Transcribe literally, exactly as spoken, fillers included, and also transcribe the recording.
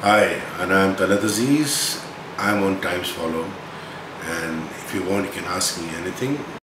Hi, and I'm Talat Aziz. I'm on Times Follow, and if you want, you can ask me anything.